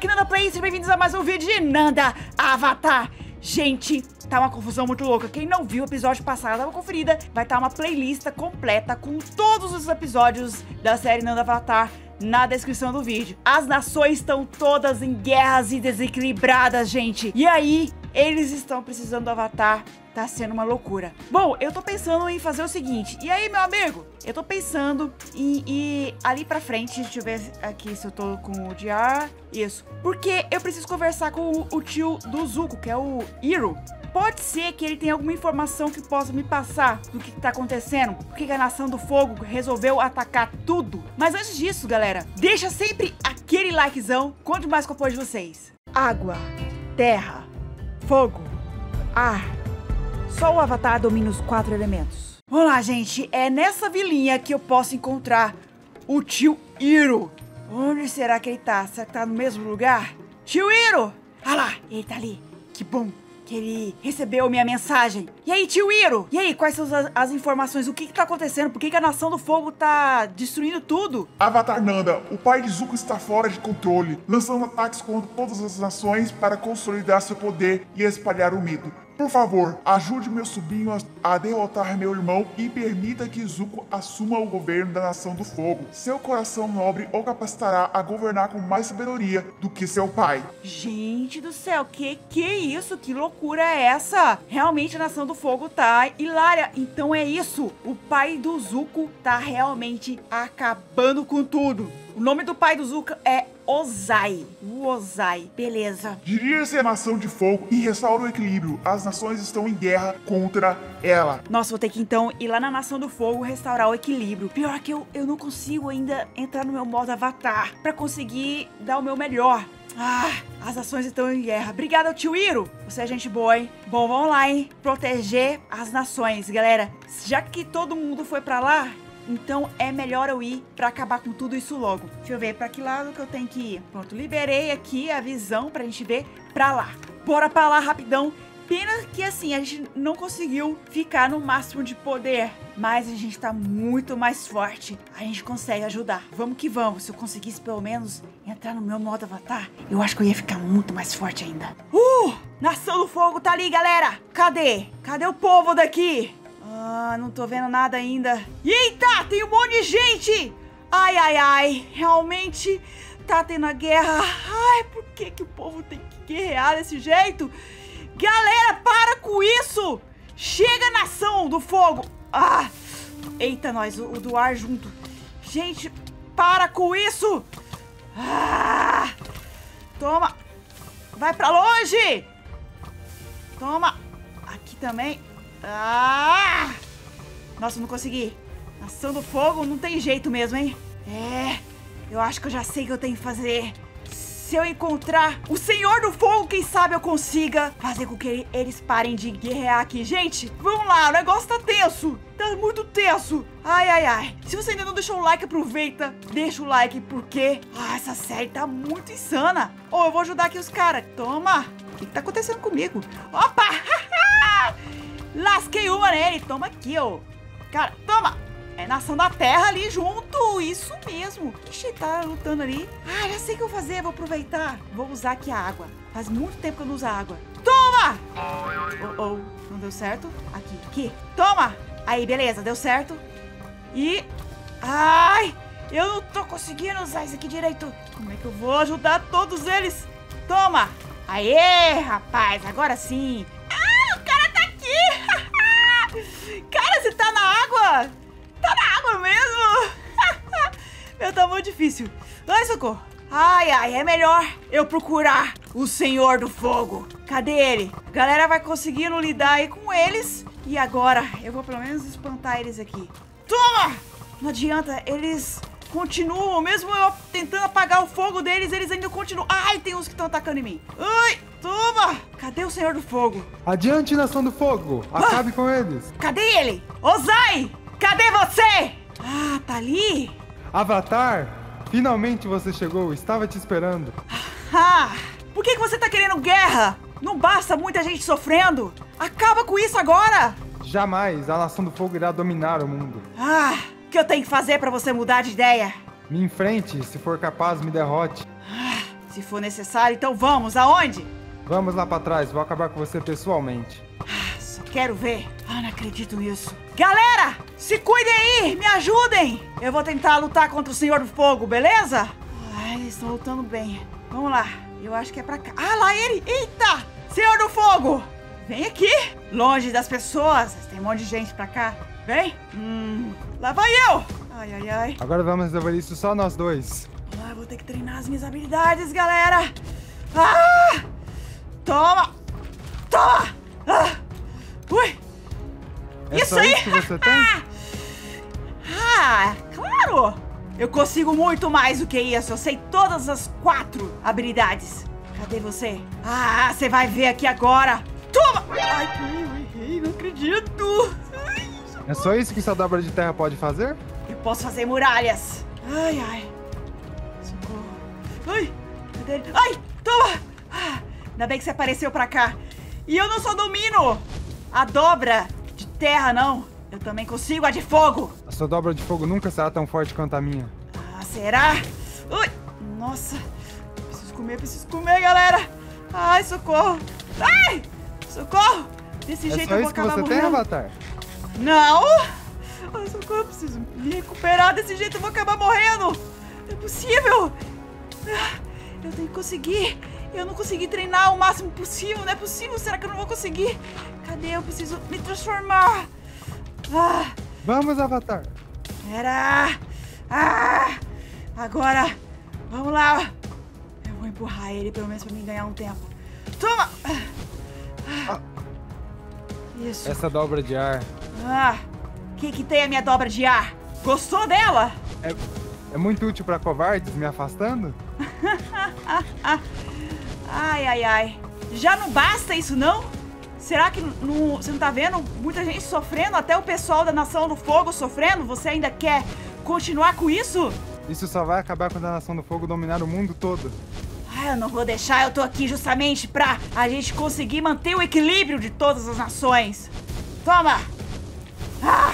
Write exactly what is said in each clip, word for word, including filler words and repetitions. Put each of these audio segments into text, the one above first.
aqui Nanda Play, sejam bem-vindos a mais um vídeo de Nanda Avatar. Gente, tá uma confusão muito louca. Quem não viu o episódio passado, dá uma conferida. Vai estar uma playlist completa com todos os episódios da série Nanda Avatar na descrição do vídeo. As nações estão todas em guerras e desequilibradas, gente. E aí, eles estão precisando do Avatar. Tá sendo uma loucura. Bom, eu tô pensando em fazer o seguinte. E aí, meu amigo? Eu tô pensando em ir ali pra frente. Deixa eu ver aqui se eu tô com o D R. Isso. Porque eu preciso conversar com o, o tio do Zuko, que é o Iroh. Pode ser que ele tenha alguma informação que possa me passar do que tá acontecendo. Por que a Nação do Fogo resolveu atacar tudo. Mas antes disso, galera, deixa sempre aquele likezão. Conte mais com o apoio de vocês. Água, terra, fogo, ar. Só o Avatar domina os quatro elementos. Vamos lá, gente. É nessa vilinha que eu posso encontrar o tio Iroh. Onde será que ele tá? Será que tá no mesmo lugar? Tio Iroh! Ah lá, ele tá ali. Que bom que ele recebeu minha mensagem. E aí, tio Iroh? E aí, quais são as, as informações? O que que tá acontecendo? Por que que a Nação do Fogo tá destruindo tudo? Avatar Nanda, o pai de Zuko está fora de controle, lançando ataques contra todas as nações para consolidar seu poder e espalhar o medo. Por favor, ajude meu sobrinho a derrotar meu irmão e permita que Zuko assuma o governo da Nação do Fogo. Seu coração nobre o capacitará a governar com mais sabedoria do que seu pai. Gente do céu, que que é isso? Que loucura é essa? Realmente a Nação do Fogo tá hilária. Então é isso. O pai do Zuko tá realmente acabando com tudo. O nome do pai do Zuko é Ozai. O Ozai, beleza. Dirija-se à Nação de Fogo e restaura o equilíbrio. As nações estão em guerra contra ela. Nossa, vou ter que então ir lá na Nação do Fogo restaurar o equilíbrio. Pior que eu, eu não consigo ainda entrar no meu modo Avatar pra conseguir dar o meu melhor. Ah, as nações estão em guerra. Obrigada, tio Iroh. Você é gente boa, hein? Bom, vamos lá, hein? Proteger as nações, galera. Já que todo mundo foi pra lá, então é melhor eu ir pra acabar com tudo isso logo. Deixa eu ver pra que lado que eu tenho que ir. Pronto, liberei aqui a visão pra gente ver pra lá. Bora pra lá rapidão. Pena que assim, a gente não conseguiu ficar no máximo de poder. Mas a gente tá muito mais forte. A gente consegue ajudar. Vamos que vamos. Se eu conseguisse pelo menos entrar no meu modo Avatar, eu acho que eu ia ficar muito mais forte ainda. Uh! Nação do Fogo tá ali, galera. Cadê? Cadê o povo daqui? Ah, não tô vendo nada ainda. Eita, tem um monte de gente! Ai, ai, ai. Realmente tá tendo a guerra. Ai, por que que o povo tem que guerrear desse jeito? Galera, para com isso! Chega, Nação do Fogo! Ah! Eita, nós, o, o do ar junto. Gente, para com isso! Ah! Toma! Vai pra longe! Toma! Aqui também. Ah! Nossa, não consegui. Nação do Fogo não tem jeito mesmo, hein? É, eu acho que eu já sei o que eu tenho que fazer. Se eu encontrar o Senhor do Fogo, quem sabe eu consiga fazer com que eles parem de guerrear aqui. Gente, vamos lá, o negócio tá tenso. Tá muito tenso. Ai, ai, ai. Se você ainda não deixou o like, aproveita. Deixa o like, porque ah, essa série tá muito insana. Oh, eu vou ajudar aqui os caras. Toma. O que, que tá acontecendo comigo? Opa! Lasquei uma nele. Toma aqui, ó. Cara, toma. É Nação da Terra ali junto. Isso mesmo. Ixi, tá lutando ali. Ah, já sei o que eu vou fazer. Vou aproveitar. Vou usar aqui a água. Faz muito tempo que eu não uso a água. Toma! Oh, oh. Não deu certo? Aqui, aqui. Toma! Aí, beleza. Deu certo. E... Ai! Eu não tô conseguindo usar isso aqui direito. Como é que eu vou ajudar todos eles? Toma! Aê, rapaz. Agora sim. Ah, o cara tá aqui. Cara, você tá na água? Tá na água mesmo? Meu, tá muito difícil. Ai, socorro. Ai, ai, é melhor eu procurar o Senhor do Fogo. Cadê ele? A galera vai conseguindo lidar aí com eles. E agora eu vou pelo menos espantar eles aqui. Toma! Não adianta, eles continuam. Mesmo eu tentando apagar o fogo deles, eles ainda continuam. Ai, tem uns que estão atacando em mim. Ai, toma! Cadê o Senhor do Fogo? Adiante, Nação do Fogo. Acabe ah, com eles. Cadê ele? Ozai! Cadê você? Ah, tá ali? Avatar, finalmente você chegou. Estava te esperando. Ah, por que que você tá querendo guerra? Não basta muita gente sofrendo? Acaba com isso agora! Jamais a Nação do Fogo irá dominar o mundo. Ah, o que eu tenho que fazer pra você mudar de ideia? Me enfrente, se for capaz, me derrote. Ah, Se for necessário, então vamos. Aonde? Vamos lá pra trás, vou acabar com você pessoalmente. Só quero ver. Ah, não acredito nisso. Galera, se cuidem aí, me ajudem. Eu vou tentar lutar contra o Senhor do Fogo, beleza? Ai, eles estão lutando bem. Vamos lá, eu acho que é pra cá. Ah, lá ele! Eita! Senhor do Fogo! Vem aqui, longe das pessoas. Tem um monte de gente pra cá. Vem. Hum, lá vai eu. Ai, ai, ai. Agora vamos resolver isso só nós dois. Ah, eu vou ter que treinar as minhas habilidades, galera. Ah! Toma! Toma! Ah! Ui! É Isso só aí! isso que você tem? Ah! Ah, claro! Eu consigo muito mais do que isso. Eu sei todas as quatro habilidades. Cadê você? Ah, você vai ver aqui agora. Toma! Ai, eu errei, não acredito. É só isso que sua dobra de terra pode fazer? Eu posso fazer muralhas. Ai, ai. Socorro. Ai, cadê ele? Ai, toma! Ah, ainda bem que você apareceu pra cá. E eu não só domino a dobra de terra, não. Eu também consigo a de fogo. A sua dobra de fogo nunca será tão forte quanto a minha. Ah, será? Ui, nossa. Preciso comer, preciso comer, galera. Ai, socorro. Ai, socorro. Desse É jeito só eu vou isso que acabar você tem, morrendo. Avatar? Não. Ai, socorro, preciso me recuperar. Desse jeito eu vou acabar morrendo. Não é possível. Ah, eu tenho que conseguir. Eu não consegui treinar o máximo possível. Não é possível. Será que eu não vou conseguir? Cadê? Eu preciso me transformar. Ah, Vamos, Avatar. era. Ah, agora, vamos lá. Eu vou empurrar ele, pelo menos pra mim ganhar um tempo. Toma! Ah, isso. Essa dobra de ar Ah, que que tem a minha dobra de ar? Gostou dela? é, é muito útil pra covardes, me afastando? Ai, ai, ai. Já não basta isso, não? Será que não, você não tá vendo muita gente sofrendo? Até o pessoal da Nação do Fogo sofrendo? Você ainda quer continuar com isso? Isso só vai acabar quando a Nação do Fogo dominar o mundo todo. Ah, eu não vou deixar. Eu tô aqui justamente pra a gente conseguir manter o equilíbrio de todas as nações. Toma! Ah!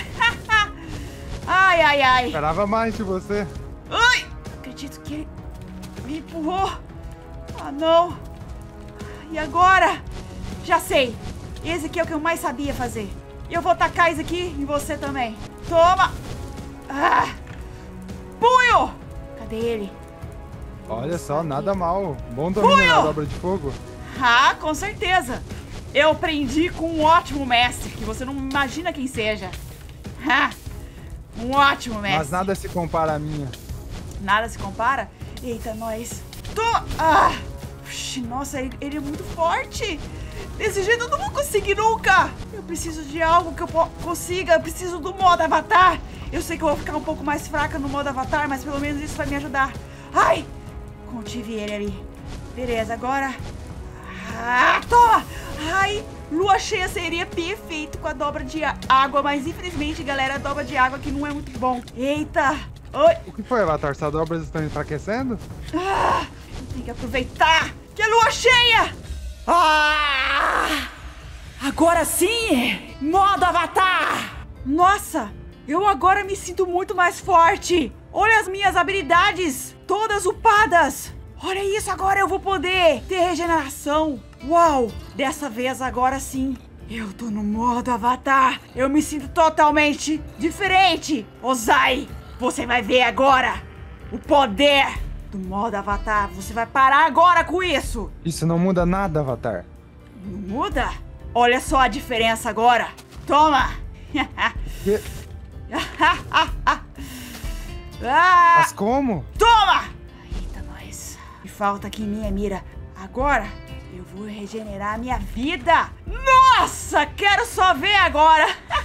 Ai, ai, ai. Esperava mais de você. Ai! Acredito que ele me empurrou. Ah, não. E agora? Já sei. Esse aqui é o que eu mais sabia fazer. Eu vou tacar isso aqui em você também. Toma! Ah! Punho! Cadê ele? Olha só, nada mal. Bom domínio na dobra de fogo. Ah, com certeza. Eu aprendi com um ótimo mestre, que você não imagina quem seja. Ah, um ótimo mestre. Mas nada se compara à minha. Nada se compara? Eita, nós. Toma! Ah! Puxa, nossa, ele, ele é muito forte. Desse jeito eu não vou conseguir nunca. Eu preciso de algo que eu consiga. Eu preciso do modo avatar. Eu sei que eu vou ficar um pouco mais fraca no modo avatar, mas pelo menos isso vai me ajudar. Ai! Contive ele ali. Beleza, agora... Ah, toma! Ai, lua cheia seria perfeito com a dobra de água, mas infelizmente, galera, a dobra de água aqui não é muito bom. Eita! Oi! O que foi, Avatar? Suas dobras estão enfraquecendo? Ah, tem que aproveitar que é lua cheia! Ah! Agora sim! Modo avatar! Nossa! Eu agora me sinto muito mais forte! Olha as minhas habilidades! Todas upadas! Olha isso, agora eu vou poder ter regeneração! Uau! Dessa vez agora sim! Eu tô no modo avatar! Eu me sinto totalmente diferente! Ozai! Você vai ver agora o poder do modo avatar. Você vai parar agora com isso! Isso não muda nada, Avatar. Não muda? Olha só a diferença agora! Toma! Que... ah, Mas como? toma! Eita, nós. E falta aqui minha mira. Agora eu vou regenerar a minha vida. Nossa, quero só ver agora.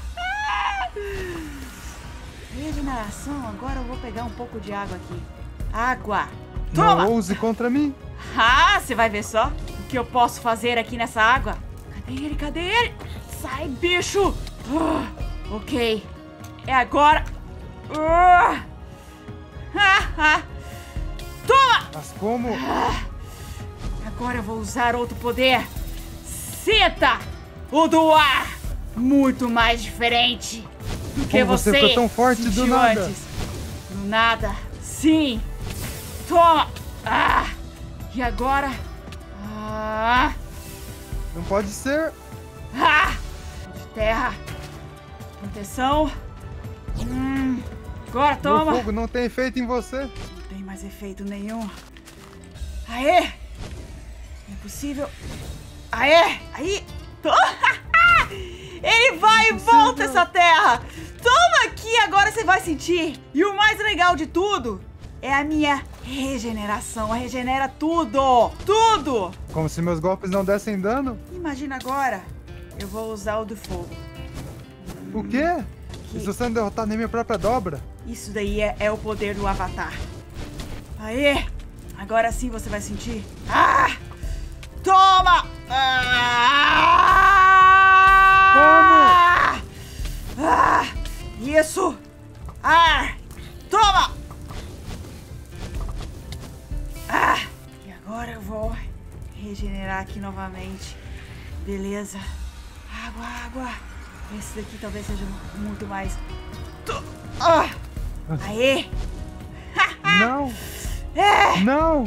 Regeneração, agora eu vou pegar um pouco de água aqui. Água. Toma! Não ouse contra mim. Ah, você vai ver só o que eu posso fazer aqui nessa água. Cadê ele? Cadê ele? Sai, bicho! Ah, ok. É agora. Ah, ah, ah. Toma! Mas como? Agora eu vou usar outro poder. Sinta o do ar. Muito mais diferente do que Como você você ficou tão forte do sentiu nada? antes. Do nada. Sim. Toma. Ah. E agora? Ah! Não pode ser. Ah! De terra. Proteção. Hum. Agora toma. O fogo não tem efeito em você. Não tem mais efeito nenhum. Aê! Impossível. Aê! Aí! Ele vai e volta essa terra! Toma aqui, agora você vai sentir! E o mais legal de tudo é a minha regeneração. Regenera tudo! Tudo! Como se meus golpes não dessem dano. Imagina agora, eu vou usar o do fogo. O quê? Que... Se você não derrotar nem minha própria dobra. Isso daí é, é o poder do Avatar. Aê! Agora sim você vai sentir. Ah! Toma! Ah! Ah! Isso! Ah! Toma! Ah! E agora eu vou regenerar aqui novamente. Beleza. Água, água. Esse daqui talvez seja muito mais... Ah! Aê! Não! É! Não!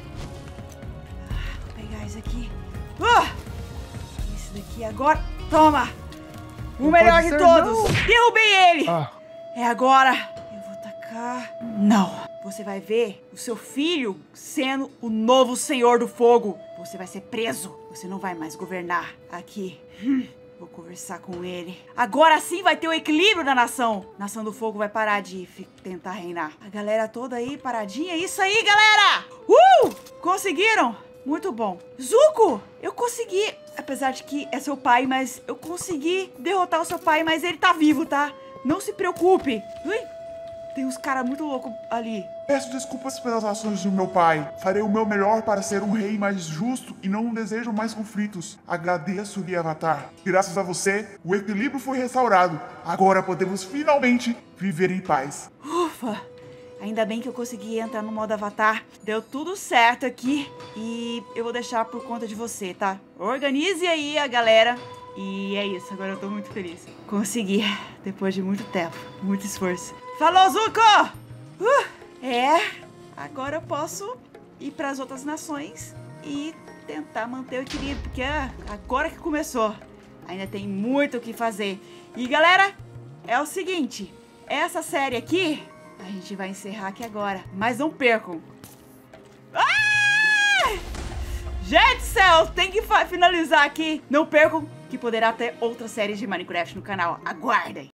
Vou pegar isso aqui. Uh! Esse daqui agora. Toma! O Não melhor pode de ser, todos! não. Derrubei ele! Ah, É agora! Eu vou tacar. Não! Você vai ver o seu filho sendo o novo Senhor do Fogo. Você vai ser preso. Você não vai mais governar aqui. Hum. Vou conversar com ele. Agora sim vai ter o equilíbrio da nação. Nação do Fogo vai parar de tentar reinar. A galera toda aí paradinha. Isso aí, galera! Uh! Conseguiram? Muito bom. Zuko, eu consegui. Apesar de que é seu pai, mas eu consegui derrotar o seu pai, mas ele tá vivo, tá? Não se preocupe. Ui, tem uns caras muito loucos ali. Peço desculpas pelas ações do meu pai. Farei o meu melhor para ser um rei mais justo e não desejo mais conflitos. Agradeço-lhe, Avatar. Graças a você, o equilíbrio foi restaurado. Agora podemos finalmente viver em paz. Ufa! Ainda bem que eu consegui entrar no modo Avatar. Deu tudo certo aqui. E eu vou deixar por conta de você, tá? Organize aí a galera. E é isso, agora eu tô muito feliz. Consegui, depois de muito tempo, muito esforço. Falou, Zuko! Uh, é, agora eu posso ir pras outras nações e tentar manter o equilíbrio, porque é agora que começou. Ainda tem muito o que fazer. E galera, é o seguinte, essa série aqui, a gente vai encerrar aqui agora. Mas não percam. Ah! Gente do céu, tem que finalizar aqui. Não percam que poderá ter outras séries de Minecraft no canal. Aguardem.